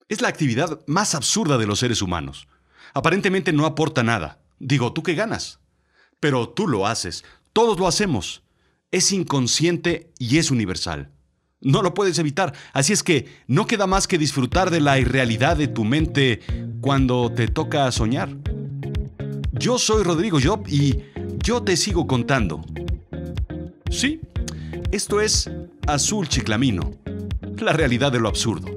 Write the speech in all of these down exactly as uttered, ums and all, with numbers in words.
Es la actividad más absurda de los seres humanos. Aparentemente no aporta nada. Digo, ¿tú qué ganas? Pero tú lo haces. Todos lo hacemos. Es inconsciente y es universal. No lo puedes evitar. Así es que no queda más que disfrutar de la irrealidad de tu mente cuando te toca soñar. Yo soy Rodrigo Job y yo te sigo contando. Sí, esto es Azul Chiclamino, la realidad de lo absurdo.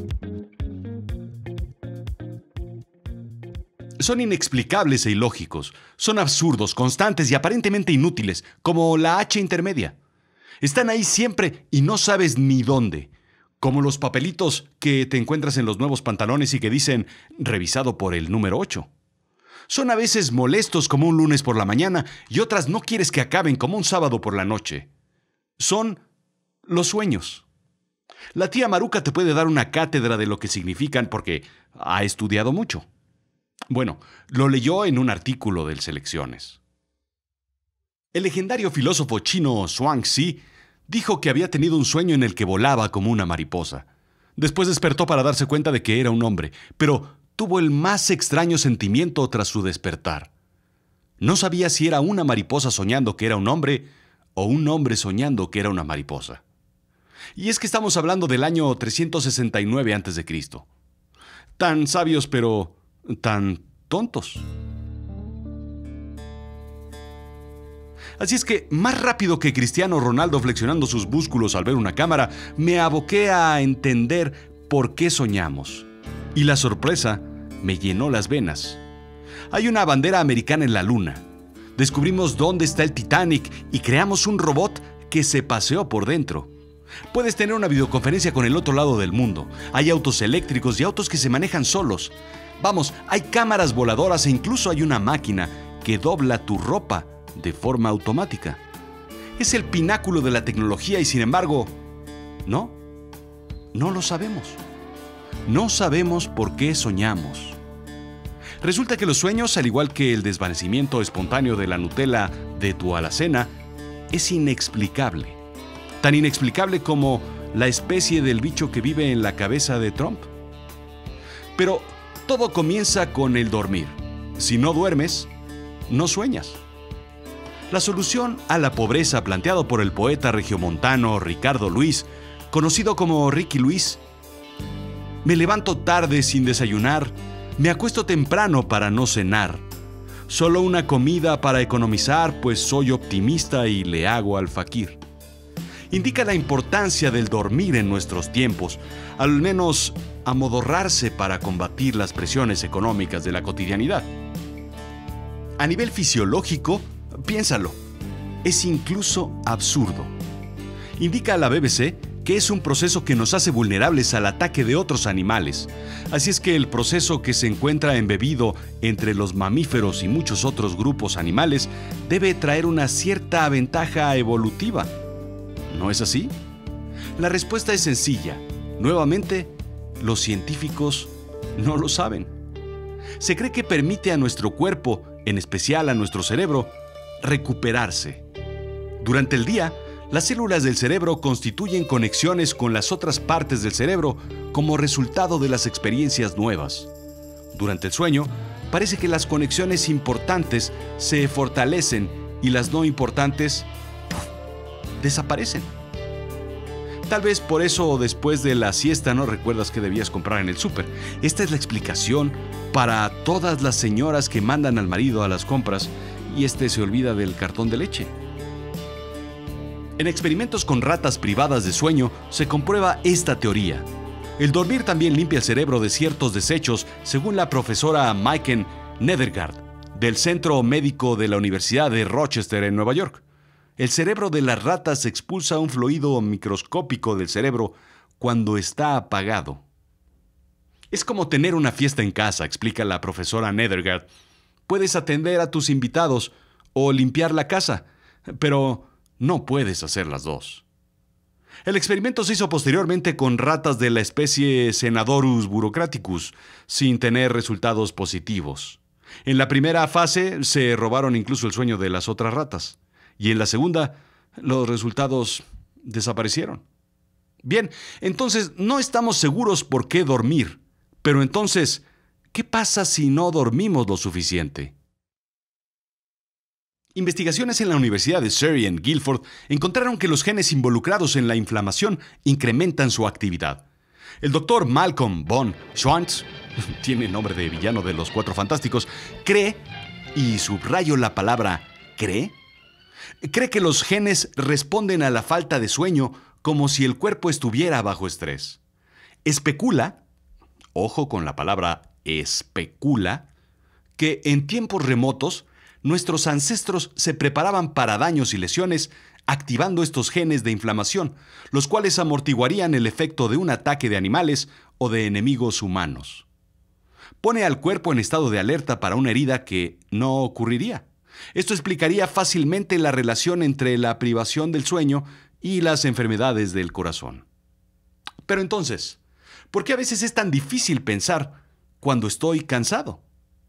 Son inexplicables e ilógicos, son absurdos, constantes y aparentemente inútiles, como la H intermedia. Están ahí siempre y no sabes ni dónde, como los papelitos que te encuentras en los nuevos pantalones y que dicen revisado por el número ocho. Son a veces molestos como un lunes por la mañana y otras no quieres que acaben como un sábado por la noche. Son los sueños. La tía Maruca te puede dar una cátedra de lo que significan porque ha estudiado mucho. Bueno, lo leyó en un artículo del Selecciones. El legendario filósofo chino Zhuangzi dijo que había tenido un sueño en el que volaba como una mariposa. Después despertó para darse cuenta de que era un hombre, pero tuvo el más extraño sentimiento tras su despertar. No sabía si era una mariposa soñando que era un hombre o un hombre soñando que era una mariposa. Y es que estamos hablando del año trescientos sesenta y nueve antes de Cristo. Tan sabios pero tan tontos. Así es que, más rápido que Cristiano Ronaldo flexionando sus músculos al ver una cámara, me aboqué a entender por qué soñamos. Y la sorpresa me llenó las venas. Hay una bandera americana en la luna. Descubrimos dónde está el Titanic y creamos un robot que se paseó por dentro. Puedes tener una videoconferencia con el otro lado del mundo. Hay autos eléctricos y autos que se manejan solos. Vamos, hay cámaras voladoras e incluso hay una máquina que dobla tu ropa de forma automática. Es el pináculo de la tecnología y sin embargo, no, no lo sabemos. No sabemos por qué soñamos. Resulta que los sueños, al igual que el desvanecimiento espontáneo de la Nutella de tu alacena, es inexplicable. Tan inexplicable como la especie del bicho que vive en la cabeza de Trump. Pero todo comienza con el dormir. Si no duermes, no sueñas. La solución a la pobreza planteado por el poeta regiomontano Ricardo Luis, conocido como Ricky Luis. Me levanto tarde sin desayunar, me acuesto temprano para no cenar. Solo una comida para economizar, pues soy optimista y le hago al fakir. Indica la importancia del dormir en nuestros tiempos, al menos amodorrarse para combatir las presiones económicas de la cotidianidad. A nivel fisiológico, piénsalo, es incluso absurdo. Indica a la B B C que es un proceso que nos hace vulnerables al ataque de otros animales. Así es que el proceso que se encuentra embebido entre los mamíferos y muchos otros grupos animales debe traer una cierta ventaja evolutiva. ¿No es así? La respuesta es sencilla. Nuevamente, los científicos no lo saben. Se cree que permite a nuestro cuerpo, en especial a nuestro cerebro, recuperarse. Durante el día, las células del cerebro constituyen conexiones con las otras partes del cerebro como resultado de las experiencias nuevas. Durante el sueño, parece que las conexiones importantes se fortalecen y las no importantes desaparecen. Tal vez por eso después de la siesta no recuerdas qué debías comprar en el súper. Esta es la explicación para todas las señoras que mandan al marido a las compras y este se olvida del cartón de leche. En experimentos con ratas privadas de sueño se comprueba esta teoría. El dormir también limpia el cerebro de ciertos desechos, según la profesora Maiken Nedergaard, del Centro Médico de la Universidad de Rochester en Nueva York. El cerebro de las ratas expulsa un fluido microscópico del cerebro cuando está apagado. Es como tener una fiesta en casa, explica la profesora Nedergaard. Puedes atender a tus invitados o limpiar la casa, pero no puedes hacer las dos. El experimento se hizo posteriormente con ratas de la especie Senadorus burocraticus, sin tener resultados positivos. En la primera fase se robaron incluso el sueño de las otras ratas. Y en la segunda, los resultados desaparecieron. Bien, entonces no estamos seguros por qué dormir. Pero entonces, ¿qué pasa si no dormimos lo suficiente? Investigaciones en la Universidad de Surrey en Guildford encontraron que los genes involucrados en la inflamación incrementan su actividad. El doctor Malcolm von Schwartz, tiene nombre de villano de los Cuatro Fantásticos, cree, y subrayo la palabra cree, cree que los genes responden a la falta de sueño como si el cuerpo estuviera bajo estrés. Especula, ojo con la palabra especula, que en tiempos remotos nuestros ancestros se preparaban para daños y lesiones activando estos genes de inflamación, los cuales amortiguarían el efecto de un ataque de animales o de enemigos humanos. Pone al cuerpo en estado de alerta para una herida que no ocurriría. Esto explicaría fácilmente la relación entre la privación del sueño y las enfermedades del corazón. Pero entonces, ¿por qué a veces es tan difícil pensar cuando estoy cansado?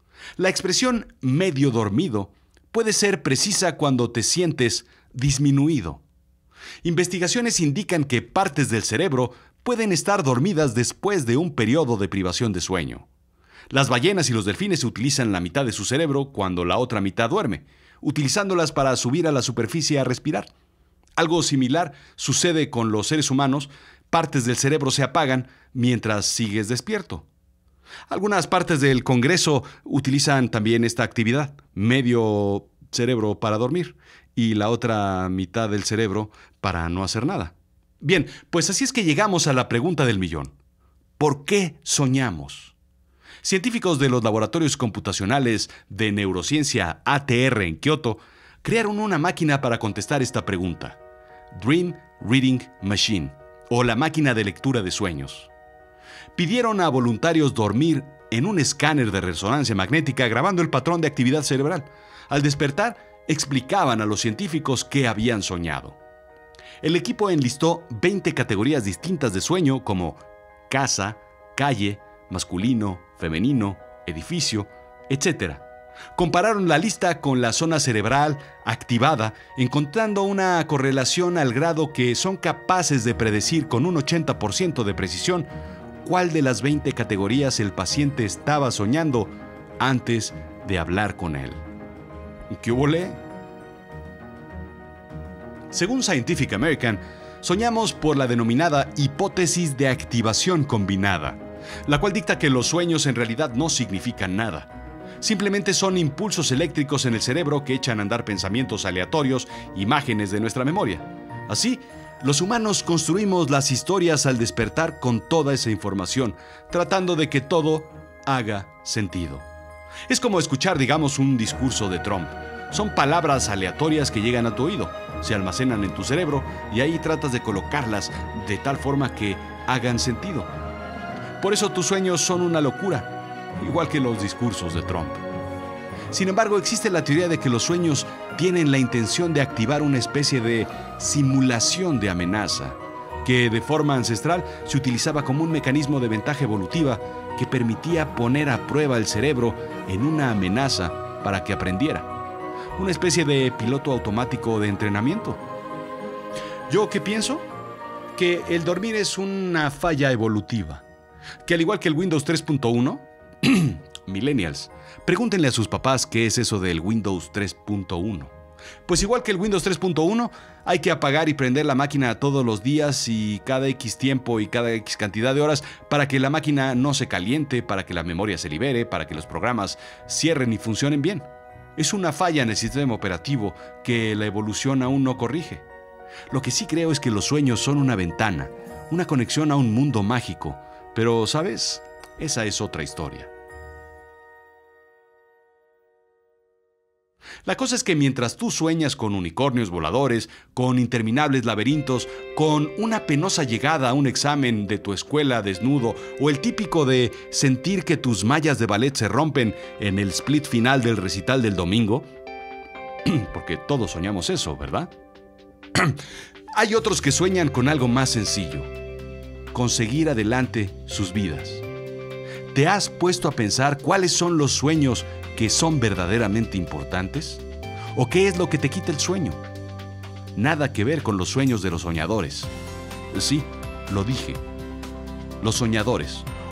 La expresión medio dormido puede ser precisa cuando te sientes disminuido. Investigaciones indican que partes del cerebro pueden estar dormidas después de un periodo de privación de sueño. Las ballenas y los delfines utilizan la mitad de su cerebro cuando la otra mitad duerme, utilizándolas para subir a la superficie a respirar. Algo similar sucede con los seres humanos. Partes del cerebro se apagan mientras sigues despierto. Algunas partes del Congreso utilizan también esta actividad, medio cerebro para dormir y la otra mitad del cerebro para no hacer nada. Bien, pues así es que llegamos a la pregunta del millón. ¿Por qué soñamos? Científicos de los laboratorios computacionales de neurociencia A T R en Kioto crearon una máquina para contestar esta pregunta, Dream Reading Machine, o la máquina de lectura de sueños. Pidieron a voluntarios dormir en un escáner de resonancia magnética grabando el patrón de actividad cerebral. Al despertar, explicaban a los científicos qué habían soñado. El equipo enlistó veinte categorías distintas de sueño como casa, calle, masculino, femenino, edificio, etcétera. Compararon la lista con la zona cerebral activada, encontrando una correlación al grado que son capaces de predecir con un ochenta por ciento de precisión cuál de las veinte categorías el paciente estaba soñando antes de hablar con él. ¿Qué hubo le? Según Scientific American, soñamos por la denominada hipótesis de activación combinada, la cual dicta que los sueños en realidad no significan nada. Simplemente son impulsos eléctricos en el cerebro que echan a andar pensamientos aleatorios, imágenes de nuestra memoria. Así, los humanos construimos las historias al despertar con toda esa información, tratando de que todo haga sentido. Es como escuchar, digamos, un discurso de Trump. Son palabras aleatorias que llegan a tu oído, se almacenan en tu cerebro y ahí tratas de colocarlas de tal forma que hagan sentido. Por eso tus sueños son una locura, igual que los discursos de Trump. Sin embargo, existe la teoría de que los sueños tienen la intención de activar una especie de simulación de amenaza, que de forma ancestral se utilizaba como un mecanismo de ventaja evolutiva que permitía poner a prueba el cerebro en una amenaza para que aprendiera. Una especie de piloto automático de entrenamiento. ¿Yo qué pienso? Que el dormir es una falla evolutiva. Que al igual que el Windows tres punto uno, millennials, pregúntenle a sus papás qué es eso del Windows tres punto uno. Pues igual que el Windows tres punto uno, hay que apagar y prender la máquina todos los días y cada X tiempo y cada X cantidad de horas para que la máquina no se caliente, para que la memoria se libere, para que los programas cierren y funcionen bien. Es una falla en el sistema operativo que la evolución aún no corrige. Lo que sí creo es que los sueños son una ventana, una conexión a un mundo mágico. Pero, ¿sabes? Esa es otra historia. La cosa es que mientras tú sueñas con unicornios voladores, con interminables laberintos, con una penosa llegada a un examen de tu escuela desnudo, o el típico de sentir que tus mallas de ballet se rompen en el split final del recital del domingo, porque todos soñamos eso, ¿verdad? Hay otros que sueñan con algo más sencillo: conseguir adelante sus vidas. ¿Te has puesto a pensar cuáles son los sueños que son verdaderamente importantes? ¿O qué es lo que te quita el sueño? Nada que ver con los sueños de los soñadores. Sí, lo dije. Los soñadores,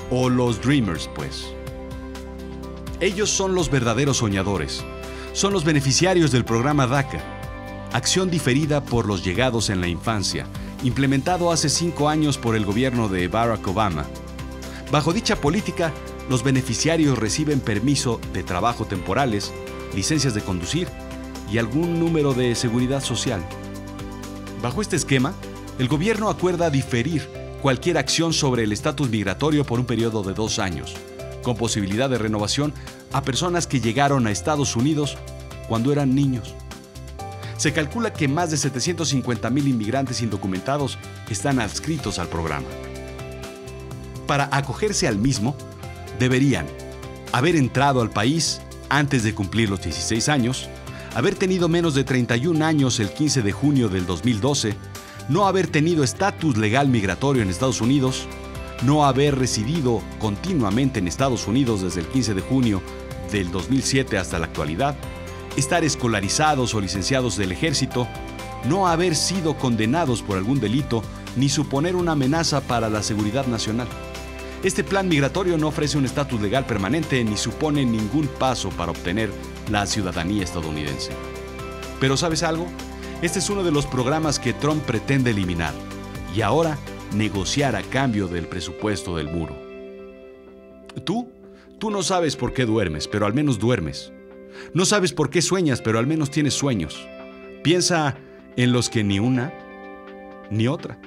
o los Dreamers, pues. Ellos son los verdaderos soñadores. Son los beneficiarios del programa DACA, acción diferida por los llegados en la infancia, implementado hace cinco años por el gobierno de Barack Obama. Bajo dicha política, los beneficiarios reciben permiso de trabajo temporales, licencias de conducir y algún número de seguridad social. Bajo este esquema, el gobierno acuerda diferir cualquier acción sobre el estatus migratorio por un periodo de dos años, con posibilidad de renovación a personas que llegaron a Estados Unidos cuando eran niños. Se calcula que más de setecientos cincuenta mil inmigrantes indocumentados están adscritos al programa. Para acogerse al mismo, deberían haber entrado al país antes de cumplir los dieciséis años, haber tenido menos de treinta y un años el quince de junio del dos mil doce, no haber tenido estatus legal migratorio en Estados Unidos, no haber residido continuamente en Estados Unidos desde el quince de junio del dos mil siete hasta la actualidad, estar escolarizados o licenciados del ejército, no haber sido condenados por algún delito ni suponer una amenaza para la seguridad nacional. Este plan migratorio no ofrece un estatus legal permanente ni supone ningún paso para obtener la ciudadanía estadounidense. Pero ¿sabes algo? Este es uno de los programas que Trump pretende eliminar y ahora negociar a cambio del presupuesto del muro. Tú, tú no sabes por qué duermes, pero al menos duermes. No sabes por qué sueñas, pero al menos tienes sueños. Piensa en los que ni una ni otra.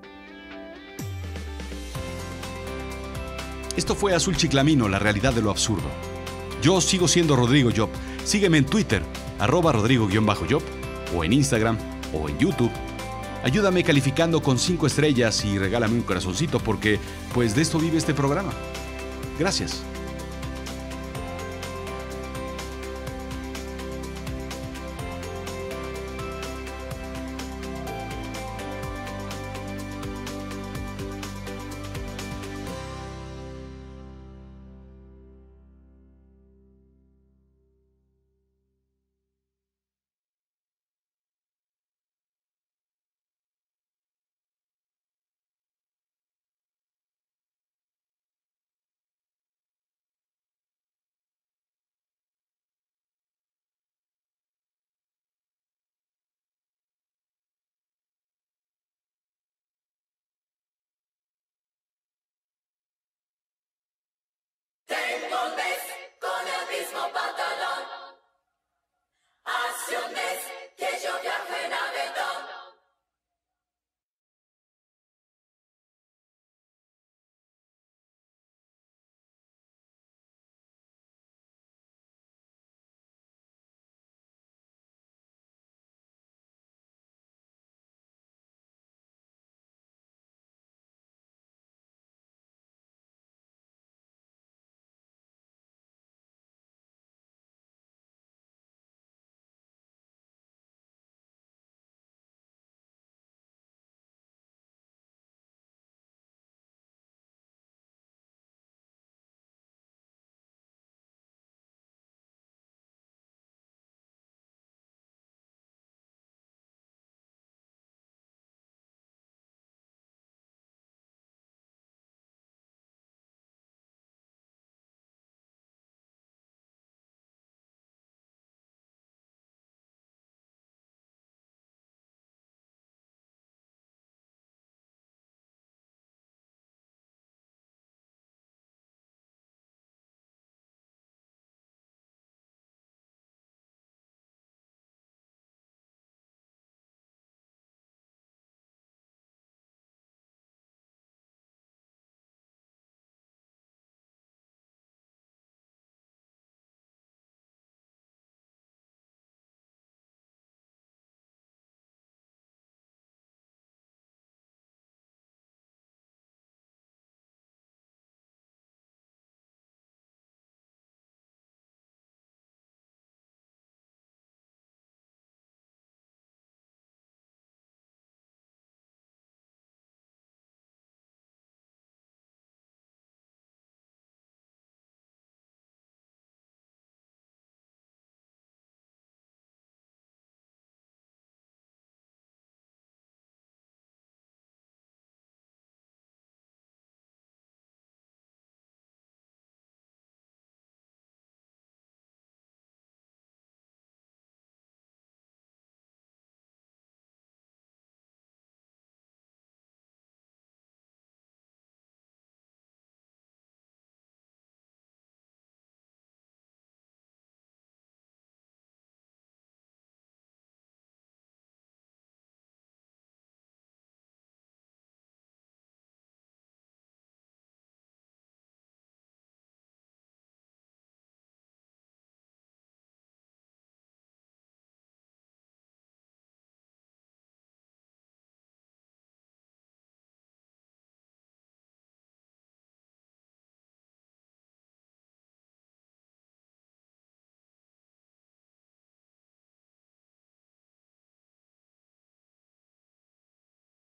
Esto fue Azul Chiclamino, la realidad de lo absurdo. Yo sigo siendo Rodrigo Job. Sígueme en Twitter, arroba Rodrigo-Job, o en Instagram, o en YouTube. Ayúdame calificando con cinco estrellas y regálame un corazoncito porque, pues, de esto vive este programa. Gracias.